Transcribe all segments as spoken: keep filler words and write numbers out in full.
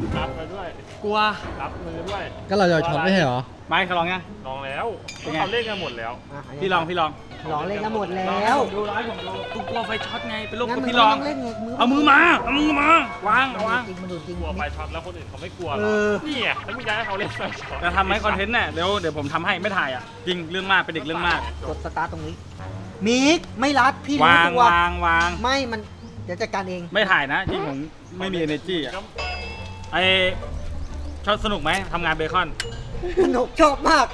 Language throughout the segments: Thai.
รับมาด้วยกลัวรับมือด้วยก็เราจะช็อตไม่ใช่เหรอไม่เขาลองยังลองแล้วเขาเล่นกันหมดแล้วพี่ลองพี่ลองลองเล่นกันหมดแล้วดูร้อยผมดูกูกลัวไฟช็อตไงเป็นลูกกับพี่ลองเอามือมาเอามือมาวางวางกลัวไฟช็อตแล้วคนอื่นเขาไม่กลัวหรอนี่ไงแล้วมึงจะให้เขาเล่นไฟช็อตจะทำให้คอนเทนต์เนี่ยเดี๋ยวเดี๋ยวผมทำให้ไม่ถ่ายอ่ะจริงเรื่องมากเป็นเด็กเรื่องมากกดสตาร์ทตรงนี้มิกไม่รัดพี่วางวางวางไม่มันเดี๋ยวจัดการเองไม่ถ่ายนะจริงผมไม่มี energy อ่ะไอชอบสนุกไหมทำงานเบคอนสนุกชอบมาก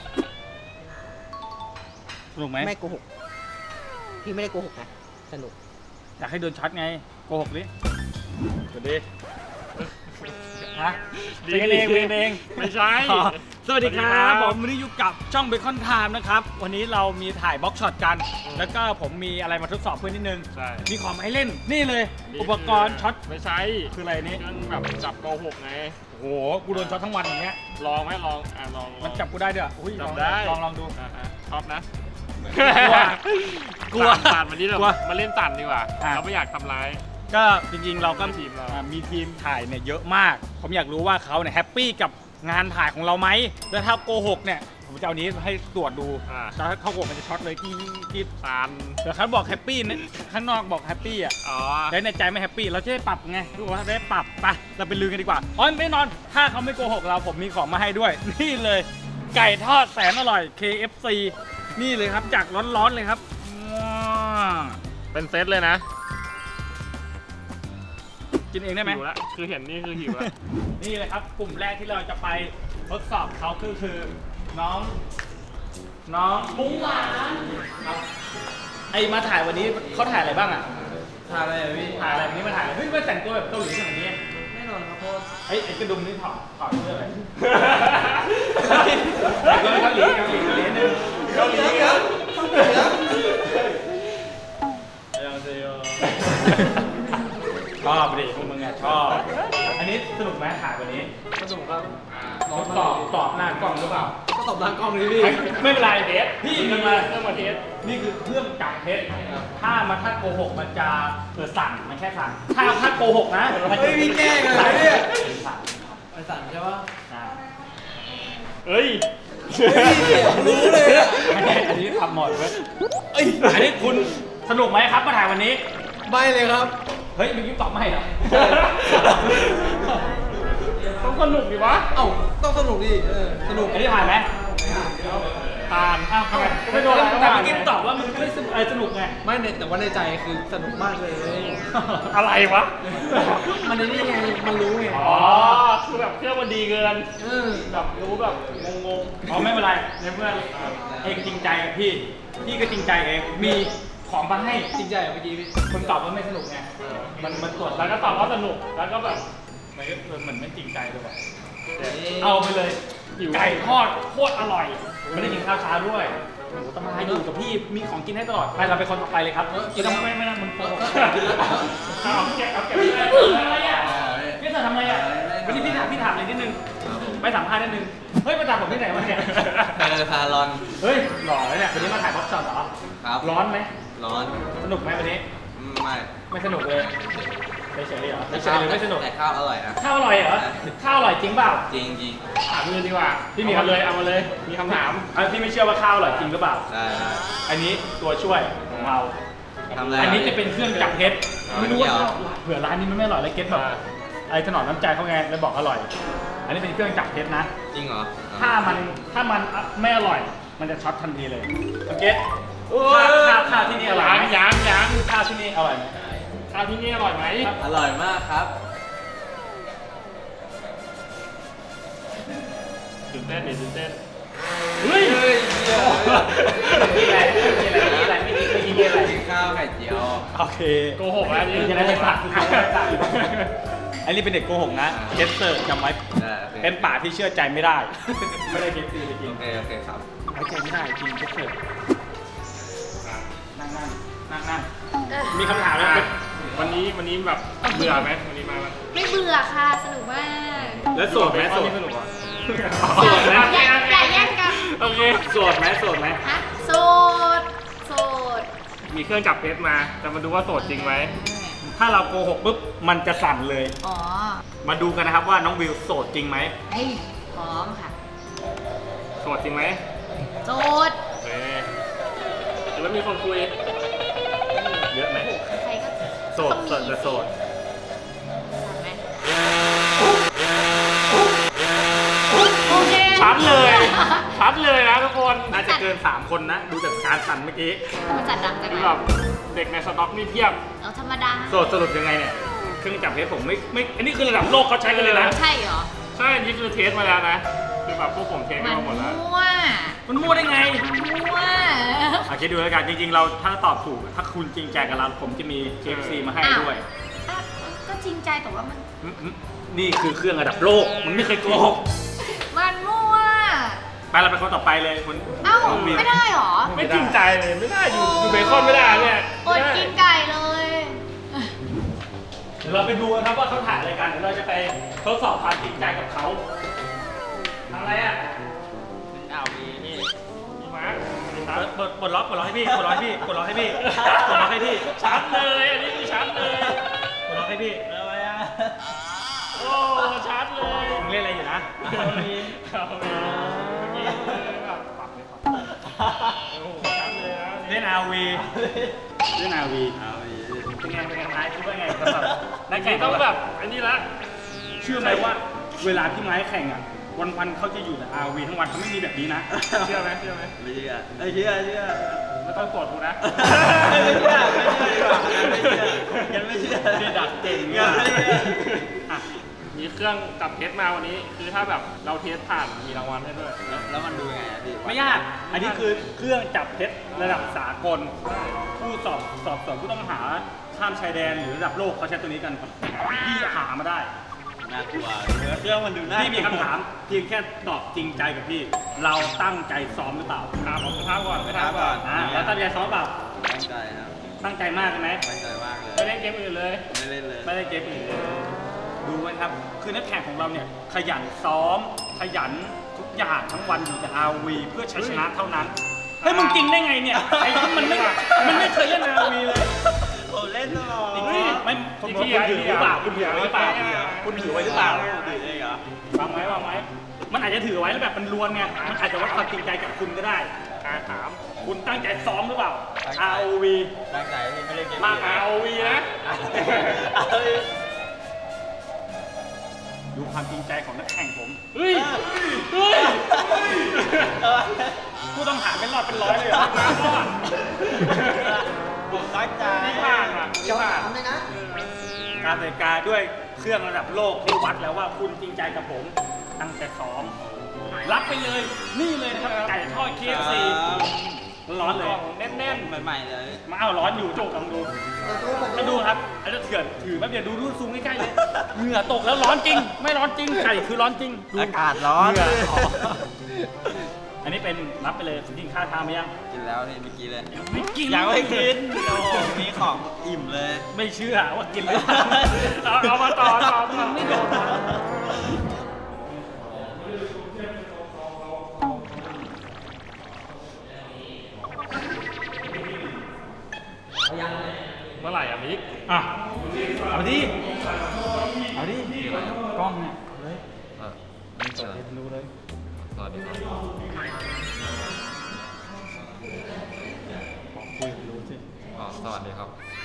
สนุกไหมไม่โกหกพี่ไม่ได้โกหกนะสนุกอยากให้โดนช็อตไงโกหกดิสวัสดีฮะดีเองเองไม่ใช่สวัสดีครับผมวันนี้อยู่กับช่องเบคอนไทม์นะครับวันนี้เรามีถ่ายบล็อกช็อตกันแล้วก็ผมมีอะไรมาทดสอบเพื่อนนิดนึงมีของให้เล่นนี่เลยอุปกรณ์ช็อตไม่ใช่คืออะไรนี้แบบจับโกหกไงโอ้โหกูโดนช็อตทั้งวันอย่างเงี้ยลองไหมลองอ่ะลองมันจับกูได้ด้วยจับได้ลองลองดูชอบนะกลัวตัดวันนี้เรามาเล่นตัดดีกว่าเราไม่อยากทำร้ายก็จริงๆเราก็ทีมเรามีทีมถ่ายเนี่ยเยอะมากผมอยากรู้ว่าเขาเนี่ยแฮปปี้กับงานถ่ายของเราไหมแล้วถ้าโกหกเนี่ยผมจะเอานี้ให้ตรวจดูถ้าเขาโกหกมันจะช็อตเลยที่ที่ตามแต่เขาบอกแฮปปี้เนี่ยข้างนอกบอกแฮปปี้อ่ะแล้วในใจไม่แฮปปี้เราจะได้ปรับไงทุกคนได้ปรับไปเราไปลือกันดีกว่าอ๋อไม่นอนถ้าเขาไม่โกหกเราผมมีของมาให้ด้วยนี่เลยไก่ทอดแสนอร่อย เค เอฟ ซี นี่เลยครับจากร้อนๆเลยครับเป็นเซตเลยนะกินเองได้ไหมหิวแล้วคือเห็นนี่คือหิวแล้วนี่เลยครับกลุ่มแรกที่เราจะไปทดสอบเขาคือคือน้องน้องมุ้งหวานครับไอมาถ่ายวันนี้เขาถ่ายอะไรบ้างอ่ะถ่ายอะไรพี่ถ่ายอะไรวันนี้มาถ่ายเฮ้ยมาแต่งตัวแบบเกาหลีขนาดนี้แน่นอนครับพ่อไอไอกระดุมนี่ถอดถอดเสื้ออะไรเกาหลีเกาหลีเกาหลีเกาหลีนึงเกาหลีครับชอบดิพวกมึงอะชอบอันนี้สนุกไหมถ่ายวันนี้สนุกครับตอบตอบหน้ากล้องหรือเปล่าก็ตอบหน้ากล้องเลยพี่ไม่เป็นไรเทสพี่นี่มาเครื่องมาเทสนี่คือเครื่องจับเทสถ้ามันถ้าโกหกมันจะเกิดสั่นมันแค่สั่นถ้าถ้าโกหกนะมันจะมีแก้กันเลยเนี่ยมันสั่นใช่ปะเอ้ยรู้เลยอ่ะไม่ใช่อันนี้ทำหมดเว้ยอันนี้คุณสนุกไหมครับมาถ่ายวันนี้ไม่เลยครับเฮ้ยมึงยิ้มตอบไม่เหรอต้องสนุกดิวะเอ้าต้องสนุกดิสนุกอันนี้ผ่านไหมผ่านอ้าวทำไมไม่โดนแต่เมื่อกี้ตอบว่ามึงไม่สนุกไงไม่เนี่ยแต่ว่าในใจคือสนุกมากเลยอะไรวะมันในนี่ไงมันรู้ไงอ๋อคือแบบเครื่องมันดีเกินแบบรู้แบบงงๆอ๋อไม่เป็นไรในเมื่อเองจริงใจกับพี่พี่ก็จริงใจเองมีของมาให้จริงใจเมื่อกี้คนตอบว่าไม่สนุกไงมันมันตรวจแล้วก็ตอบว่าสนุกแล้วก็แบบมันก็เหมือนไม่จริงใจเลยว่ะเอาไปเลยไก่ทอดโคตรอร่อยไม่ได้กินข้าวเช้าด้วยโอ้โหตำราอยู่กับพี่มีของกินให้ตลอดไปเราไปคนต่อไปเลยครับกินไม่ไม่นั่งมันโป๊ะเอาแกะเอาแกะอะไรอ่ะพี่เธอทำอะไรอ่ะวันนี้พี่ถามพี่ถามอะไรนิดนึงไปสัมภาษณ์นิดนึงเฮ้ยมาถามผมที่ไหนวะเนี่ยเออพาร้อนเฮ้ยหล่อเลยเนี่ยวันนี้มาถ่ายบล็อกช็อตเหรอครับร้อนไหมร้อนสนุกไหมวันนี้ไม่ไม่สนุกเลยไม่เฉยเหรอไม่เฉยหรือไม่สนุกแต่ข้าวอร่อยนะข้าวอร่อยเหรอข้าวอร่อยจริงเปล่าจริงจริงถามเลยดีกว่าพี่มีคำเลยเอามาเลยมีคำถามพี่ไม่เชื่อว่าข้าวอร่อยจริงหรือเปล่าใช่อันนี้ตัวช่วยของเราอันนี้จะเป็นเครื่องจับเท็จไม่รู้ว่าเผื่อร้านนี้มันไม่อร่อยแล้วเก็ตแบบไอ้ถนอมน้ำใจเขาไงเลยบอกอร่อยอันนี้เป็นเครื่องจับเท็จนะจริงเหรอถ้ามันถ้ามันไม่อร่อยมันจะช็อตทันทีเลยโอเคข้าวข้าวที่นี่อร่อยไหมยังยังข้าวที่นี่อร่อยไหมข้าวที่นี่อร่อยไหมอร่อยมากครับตื่นเต้นดิตื่นเต้นเฮ้ยมีอะไรมีอะไรมีอะไรไม่กินไม่กินอะไรกินข้าวไข่เจียวโอเคโกหกแล้วนี่จะได้ไม่ตัดอันนี้เป็นเด็กโกหกนะเกสเตอร์จำไว้เป็นป่าที่เชื่อใจไม่ได้ไม่ได้เกสเตอร์จริงโอเคโอเคครับไว้ใจไม่ได้จริงเกสเตอร์นั่งนั่งนั่งนั่งมีคำถามไหมวันนี้วันนี้แบบเบื่อไหมวันนี้มาไม่เบื่อค่ะสนุกมากแล้วโสดไหมโสดสนุกอ่ะโสดไหมอย่าอย่าแย่งกันโอเคโสดไหมโสดไหมฮะโสดโสดมีเครื่องจับเพชรมาจะมาดูว่าโสดจริงไหมถถ้าเราโกหกปุ๊บมันจะสั่นเลยอ๋อมาดูกันนะครับว่าน้องวิวโสดจริงไหมเฮ้ยพร้อมค่ะโสดจริงไหมโจทย์เฮ้ยแล้วมีคนคุยเยอะไหมใครก็โสดต้องมีโสดจะโสดสั่นไหมโอเคชัดเลยชัดเลยนะทุกคนน่าจะเกินสามคนนะดูจากการสั่นเมื่อกี้มันจัดดังจังคือเลแบยบเด็กในสต็อกนี่เทียบเอาธรรมดาโสดสรุปยังไงเนี่ยเครื่องจับเท็จผมไม่ไม่อันนี้คือระดับโลกเขาใช้กันเลยนะใช่เหรอใช่อันนี้คือเทสมาแล้วนะคือแบบพวกผมเทสมักัน นมาหมดแล้วมั่วมันมั่วได้ไงมั่วโอเคดูแล้วกันจริงๆเราถ้าตอบถูกถ้าคุณจริงใจกับเราผมจะมี เค เอฟ ซี มาให้ด้วยอ่ะก็จริงใจแต่ว่ามันอืมอืมนี่คือเครื่องระดับโลกมันไม่เคยโกหกมันมั่วไปเราไปคนต่อไปเลยคนเอ้าน้องวิวไม่ได้เหรอไม่จริงใจเลยไม่ได้อยู่อยู่เบคอนไม่ได้เนี่ยอดกินไก่เลยเดี๋ยวเราไปดูกันครับว่าเขาถ่ายอะไรกันเดี๋ยวเราจะไปทดสอบความจริงใจกับเขาทำอะไรอ่ะเอามีนี่มีมาร์คมีมาร์คเปิดเปิดล็อกกดล็อกให้พี่กดล็อกให้พี่กดล็อกให้พี่กดล็อกให้พี่ชัดเลยอันนี้คือชัดเลยกดล็อกให้พี่อะไรอ่ะโอ้ชัดเลยมึงเล่นอะไรอยู่นะเอามีเอามีเมื่อกี้แบบปรับเลยปรับโอ้โหชัดเลยนะเล่น อาร์ วี เล่น อาร์ วี เป็นไงเป็นไงนายคิดว่าไงสำหรับนักแข่งต้องแบบอันนี้ละเชื่อไหมว่าเวลาที่ไม้แข่งอ่ะวันวันๆเขาจะอยู่แต่ อาร์ วี ทั้งวันเขาไม่มีแบบนี้นะเชื่อไหมเชื่อไหมไม่เชื่อไม่เชื่อเชื่อไม่ต้องกดกูนะไม่เชื่อไม่เชื่อยังไม่เชื่อพี่ดักเก่งยัอ่ะงไม่เชื่ออ่ะมีเครื่องจับเทสมาวันนี้ คือถ้าแบบเราเทสผ่านมีรางวัลให้ด้วยแล้วมันดูยังไงอะพี่ไม่ยาก อันนี้คือเครื่องจับเท็จระดับสากล ผู้สอบสอบสวนผู้ต้องหาข้ามชายแดนหรือระดับโลกเขาใช้ตัวนี้กันพี่หามาได้น่ากลัวเครื่องมันดูน่าพี่มีคำถามเพียงแค่ตอบจริงใจกับพี่ เราตั้งใจซ้อมหรือเปล่าถามผมท้าก่อนไปไปท้าทำก่ก่ออน นอ่าแล้วตั้งใจซ้อมเปล่าตั้งใจครับตั้งใจมากใช่ไหมตั้งใจมากเลยไม่เล่นเกมอื่นเลยไม่เล่นเลยไม่ได้เกมอื่นเลยดูไว้ครับ คือนักแข่งของเราเนี่ยขยันซ้อม ขยันทุกอย่างทั้งวันอยู่แต่ อาร์ วี เพื่อชัยชนะเท่านั้นเฮ้ยมึงจริงได้ไงเนี่ยไอ้ที่มันไม่มันไม่เคยเล่น อาร์ วี เลยผมเล่นตลอดจริงๆไม่คุณคุณถือหรือเปล่าคุณถือไว้หรือเปล่าคุณถือไว้หรือเปล่าถือเองเหรอวางไว้วางไว้มันอาจจะถือไว้แล้วแบบมันลวนไงมันอาจจะวัดความจริงใจกับคุณก็ได้อ่าถามคุณตั้งใจซ้อมหรือเปล่า อาร์ โอ วีตั้งใจที่ไม่เล่นเกมมา อาร์ โอ วี นะดูความจริงใจของนักแข่งผมเฮ้ย เฮ้ยผู้ต้องหาเป็นรอดเป็นร้อยเลยเหรอผมตั้งใจนี่ผ่านอ่ะนี่ผ่านทำเลยนะการแต่งกายด้วยเครื่องระดับโลกที่วัดแล้วว่าคุณจริงใจกับผม ตั้งใจซ้อม รับไปเลย นี่เลยนะครับไก่ทอด เค เอฟ ซี ร้อนเลยแน่นใหม่ๆเลยมาเอาร้อนอยู่จุกลองดูแล้วดูครับอันนี้เถื่อนถือแป๊บเดียวดูดูซูมใกล้ๆเลยเหงื่อตกแล้วร้อนจริง ไม่ร้อนจริงไก่คือร้อนจริงดูอากาศร้อนเหงื่ออันนี้เป็นรับไปเลยคุณกินข้าวทานไหมยังกินแล้วนี่เมื่อกี้เลยไม่กินยังไม่กินโอ้โหมีของอิ่มเลยไม่เชื่อว่ากินไม่ๆเอาเอามาต่อต่อต่อไม่โดนเมื่อไหร่อ่ะมิกอ่ะเอาดิเอาดิกล้องเนี่ยเลยเออเปิดให้ดูเลยสวัสดีครับบอกคุยกับดูสิอ๋อสวัสดีครับ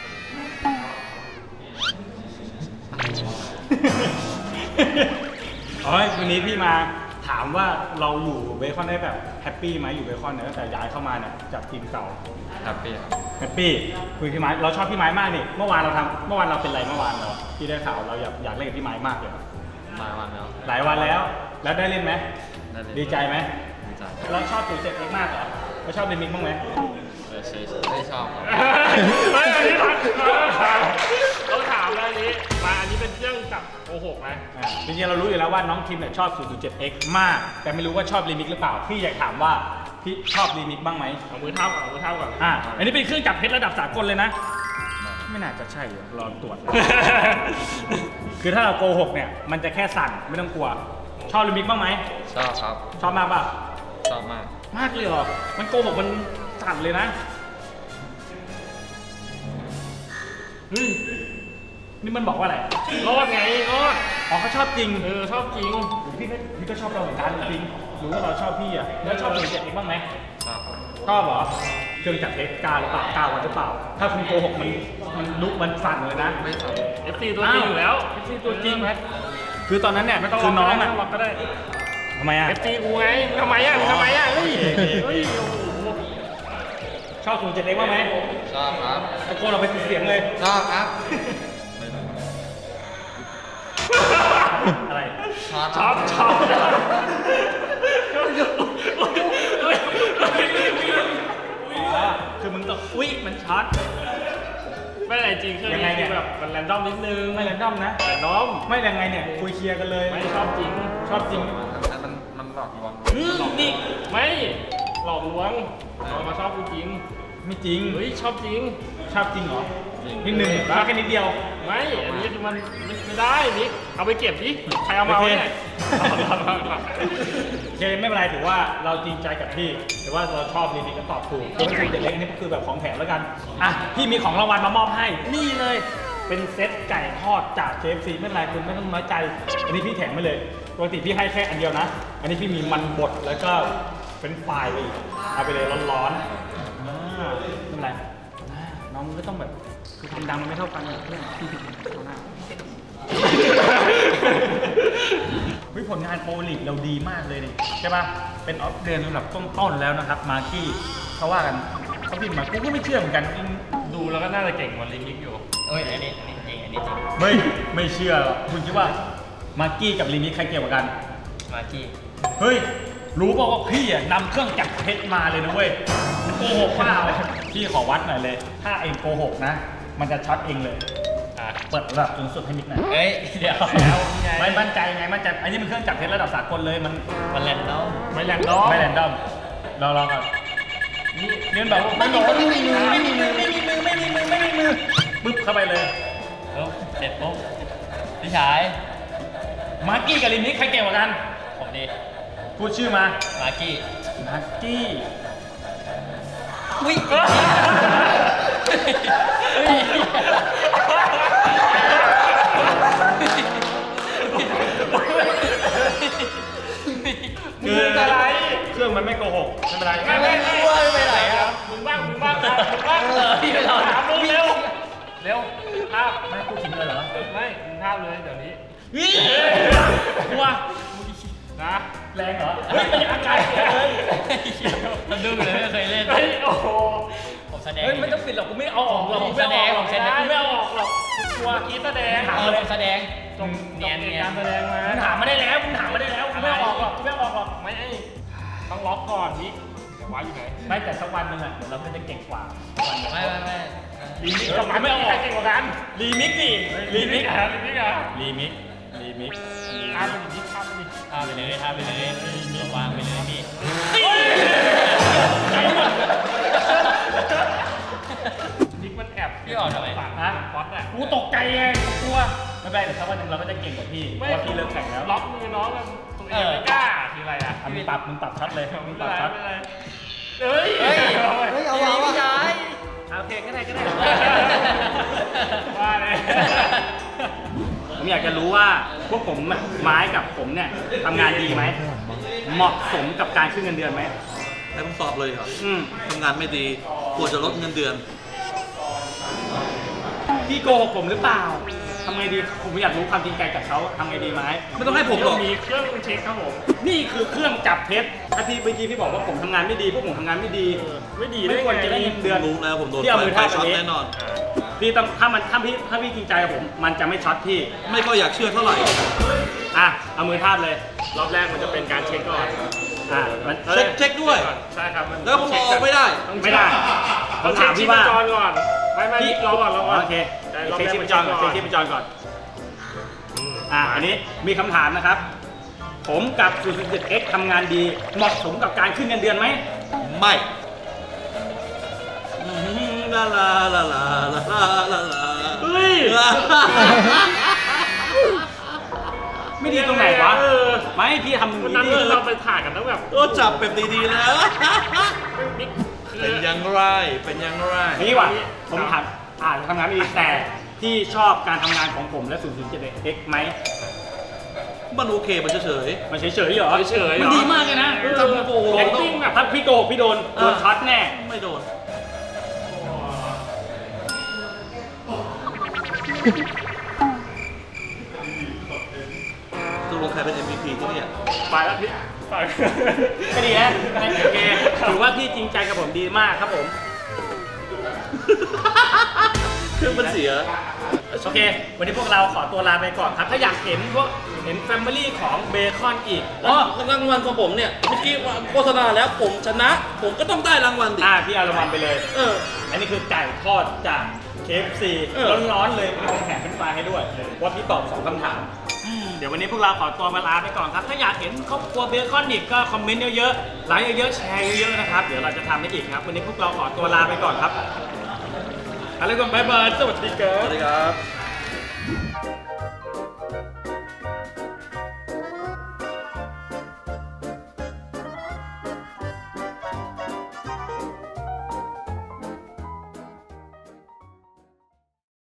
เฮ้ยวันนี้พี่มาถามว่าเราอยู่เบคอนได้แบบแฮปปี้ไหมอยู่เบคอนเนี่ยตั้งแต่ย้ายเข้ามาเนี่ยจากทีมเก่าแฮปปี้ครับแฮปปี้คุยกับพี่ไม้เราชอบพี่ไม้มากนี่เมื่อวานเราทำเมื่อวานเราเป็นไรเมื่อวานเราพี่ได้ข่าวเราอยากอยากเล่นกับพี่ไม้มากเลยมาวันแล้วหลายวันแล้ว แล้วได้เล่นไหมได้เลยดีใจไหมดีใจเราชอบตัวเจ็ดเอกมากเหรอเราชอบเดมิกบ้างไหมเออเฉยๆไม่ชอบครับเฮ้ยอันนี้ทันต้องถามแล้วอันนี้ มาอันนี้เป็นเครื่องจับโกหกไหมอ่าจริงๆเรารู้อยู่แล้วว่าน้องทีมเนี่ยชอบ ศูนย์จุดเจ็ดเอ็กซ์ มาก แต่ไม่รู้ว่าชอบลิมิกหรือเปล่าพี่อยากถามว่าพี่ชอบลิมิกบ้างไหมเอามือเท่าก่อนเอามือเท่าก่อนอ่าอันนี้เป็นเครื่องจับเพชรระดับสากลเลยนะ ไม่น่าจะใช่เดี๋ยวรอตรวจ คือถ้าเราโกหกเนี่ยมันจะแค่สั่นไม่ต้องกลัว ชอบลิมิกบ้างไหมชอบครับชอบมากเปล่าชอบมากมากเลยเหรอ มันโกหกมันสั่นเลยนะ เฮ้ยนี่มันบอกว่าอะไรรอดไงรอดอ๋อเขาชอบจริงเออชอบจริงพี่ก็พี่ก็ชอบเราเหมือนกันจริงรู้ว่าเราชอบพี่อ่ะแล้วชอบตัวเจ็ดเองบ้างไหมชอบครับชอบเหรอเครื่องจักรเทสกล้าหรือเปล่ากล้าวันหรือเปล่า ถ้าคุณโกหกมันมันลุกมันสั่นเลยนะไม่ชอบเอฟซีตัวจริงอยู่แล้วเอฟซีตัวจริงไหมคือตอนนั้นเนี่ยไม่ต้องคือน้องไม่อ่ะต้องล็อกก็ได้ทำไมอ่ะเอฟซีกูไงทำไมอ่ะทำไมอ่ะเฮ้ยโอเคโอเคเฮ้ยโอ้โหชอบศูนย์เจ็ดเองบ้างไหมชอบครับตะโกนออกไปเสียงเลยชอบครับไม่รู้อะไรชอบชอบชอบเฮ้ยอ๋อคือมึงต้องอุ๊ยมันช็อตไม่อะไรจริงคือยังไงเนี่ยแบบมันแรนดอมนิดนึงไม่แรนดอมนะแรนดอมไม่ยังไงเนี่ยคุยเคลียร์กันเลยไม่ชอบจริงชอบจริงอันมันมันหลอกลวงนี่ไม่หลอกลวงเรามาชอบกูจริงไม่จริงเฮ้ยชอบจริงชอบจริงเหรอนิดหนึ่งชอบแค่นิดเดียวไม่ อันนี้มันไม่ไม่ได้นิกเอาไปเก็บดิใครเอามาโอวะเคเนี่ยโอเคไม่เป็นไรถือว่าเราจริงใจกับพี่แต่ว่าเราชอบดีๆก็ตอบถูกคือไม่ใช่เด็กเล็กนี่ก็คือแบบของแถมแล้วกันอ่ะพี่มีของรางวัลมามอบให้นี่เลยเป็นเซตไก่ทอดจาก เค เอฟ ซี ไม่เป็นไรคุณไม่ต้องน้อยใจอันนี้พี่แถมไปเลยปกติพี่ให้แค่อันเดียวนะ อันนี้พี่มีมันบดแล้วก็เป็นไฟล์ไปอีกเอาไปเลยร้อนๆอ่าไม่เป็นไรอ่าน้องก็ต้องแบบคือความดังมันไม่เท่ากันเพื่อนพี่ผิดเอาหน้า เฮ้ยผลงานโปรลีกเราดีมากเลยดิใช่ป่ะ เป็นออฟเดือนระดับต้นๆแล้วนะครับ มากี้เขาว่ากันเขาพิมพ์มากูก็ไม่เชื่อเหมือนกันดูแล้วก็น่าจะเก่งกว่าลิงนิกอยู่เอ้ยอันนี้อันนี้จริงอันนี้จริงไม่ไม่เชื่อหรอกคุณคิดว่ามากี้กับลิมิใครเกี่ยวกันมากี้เฮ้ย รู้ป่าวว่าพี่อ่ะนำเครื่องจักรเพชรมาเลยนะเว้ยโกหกเปล่าพี่ขอวัดหน่อยเลย ถ้าเองโกหกนะ มันจะช็อตเองเลยอ่ะเปิดระดับสูงสุดให้มิกหน่อยเอ้ยเดี๋ยวแล้วไงไม่มั่นใจไงมั่นใจอันนี้เป็นเครื่องจักรเพชรระดับสากลเลยมันมันแรนดอมไม่แรนดอมไม่แรนดอมเราลองก่อนนี่เรียนแบบว่าไม่มีไม่มีมือไม่มีมือไม่มีมือไม่มีมือไม่มีมือปึ๊บเข้าไปเลยปุ๊บเสร็จปุ๊บพี่ชายมาร์กี้กับลินนี่ใครเก่งกว่ากันผมดีพูดชื่อมามากี้มาร์กี้อุ้ยคืออะไรเครื่องมันไม่โกหกไม่เป็นไรไม่ไม่ไม่ไม่ไปไหนครับมึงบ้างมึงบ้างครับมึงบ้างเออพี่ไปรอถามมึงเร็วเร็วภาพไม่พูดถึงเลยเหรอไม่มึงภาพเลยเดี๋ยวนี้กลัวนะแรงเหรอเฮ้ยเป็นอาการเสียเลยมันดูเลยไม่เคยเล่นเฮ้ยโอ้โหผมแสดงเฮ้ยไม่ต้องปิดหรอกกูไม่เอาออกหรอกผมแสดงผมแสดงกูไม่เอาออกหรอกกลัวเมื่อกี้แสดงเออผมแสดงจงเนียนจงเนียนการแสดงมามึงถามมาได้แล้วมึงถามมาได้แล้วกูไม่เอาออกหรอกกูไม่เอาออกหรอกไม่ต้องล็อกก่อนนี่เดี๋ยวไว้อยู่ไหนไม่แต่สักวันหนึงอ่ะเดี๋ยวเราก็จะเก่งกว่าไม่ไม่ไม่ลีมิกกับมันไม่เอาใครเก่งกว่ากันรีมิกดิลีมิกอ่ะลีมิกอ่ะรีมิกรีมิกข้ามไปดิข้ามไปดิทำไปเลยทำไปเลยวางไปเลยพี่นิกมันแอบพี่ออกทำไมฝั่งฮะป๊อตอ่ะกูตกใจไงกูกลัวไม่เป็นไรเดี๋ยวสักวันหนึงเราก็จะเก่งกว่าพี่เพราะว่าพี่เลิกแข่งแล้วล็อกมือน้องกันตัวเองไม่กล้าคืออะไรอ่ะอ่ะมึงปรับมึงปรับชัดเลยมึงปรับชัดเฮ้ยเฮ้ยเฮ้ยเอาเอาพี่ชายโอเคก็ได้ก็ได้ว่าเลยผมอยากจะรู้ว่าพวกผมอะไม้กับผมเนี่ยทำงานดีไหมเหมาะสมกับการขึ้นเงินเดือนไหมให้ผมตอบเลยเหรออืมทำงานไม่ดีควรจะลดเงินเดือนพี่โกหกผมหรือเปล่าทำไงดีผมอยากรู้ความจริงใจจากเขาทำไงดีไหมไม่ต้องให้ผมหรอกมีเครื่องเช็คครับผมนี่คือเครื่องจับเท็จอาทีเมื่อกี้พี่บอกว่าผมทำงานไม่ดีพวกผมทำงานไม่ดีไม่ดีไม่ควรจะได้เงินเดือนรู้แล้วผมโดนพี่เอามือไฟทาบช็อตแบบนี้แน่นอนพี่ต้องถ้ามันถ้าพี่ถ้าพี่จริงใจกับผม มันจะไม่ช็อตพี่ไม่ค่อยอยากเชื่อเท่าไหร่อ่ะเอามือทาบเลยรอบแรกมันจะเป็นการเช็คก่อนอ่ะมันเช็คเช็คด้วยใช่ครับมันแล้วผมออกไม่ได้ไม่ได้ผต้อมงเช็ถาคมชีพี่พว่าจรก่อนไม่ไม่พี่รอก่อนรอก่อนโอเคใช่รอบเช็คแรกชีพจรก่อนเช็คชีพจรก่อนอ่ะอันนี้มีคำถามนะครับ ผมกับ ศูนย์ เจ็ด เอ็กซ์ ทำงานดีเหมาะสมกับการขึ้นเงินเดือนไหมไม่อืมลาลาลาลาลาลาลาลาเฮ้ยไม่ดีตรงไหนวะเออไม่พี่ทำวันนั้นดีเราไปถ่ายกันต้องแบบก็จับแบบดีๆนะมิกคือเป็นอยังไร เป็นอยังไรนี่ว่ะผมถามอ่าทำงานไม่ดีแต่ที่ชอบการทำงานของผมและ ศูนย์ ศูนย์ เจ็ด เอ็กซ์ ไหมมันโอเคมันเฉยมันเฉยๆเหรอเฉยๆเหรอมันดีมากเลยนะทำโกหกแอคติ้งแบบถ้าพี่โกหกพี่โดนโดนช็อตแน่ๆไม่โดนตกลงใครเป็น เอ็ม วี พี ที่เนี่ยไปแล้วพี่ไปก็ดีนะโอเคถือว่าพี่จริงใจกับผมดีมากครับผมเครื่องมันเสียโอเค วันนี้พวกเราขอตัวลาไปก่อนครับ ถ้าอยากเห็นพวกเห็นแฟมิลี่ของเบคอนอีกอ๋อรางวัลของผมเนี่ย เมื่อกี้โฆษณาแล้วผมชนะ ผมก็ต้องได้รางวัลดิอ่าพี่เอารางวัลไปเลยเอออันนี้คือไก่ทอดจาก เค เอฟ ซีเออร้อนๆเลยมีแถมเป็นไฟรายให้ด้วย ว่าพี่ตอบสองคำถามอืมเดี๋ยววันนี้พวกเราขอตัวมาลาไปก่อนครับ ถ้าอยากเห็นครอบครัวเบคอนอีกก็คอมเมนต์เยอะๆ ไลค์เยอะๆ แชร์เยอะๆ นะครับ เดี๋ยวเราจะทำให้อีกครับ วันนี้พวกเราขอตัวลาไปก่อนครับอะไรก่อนบ๊ายบาย สวัสดีครัสบวัสดีครับ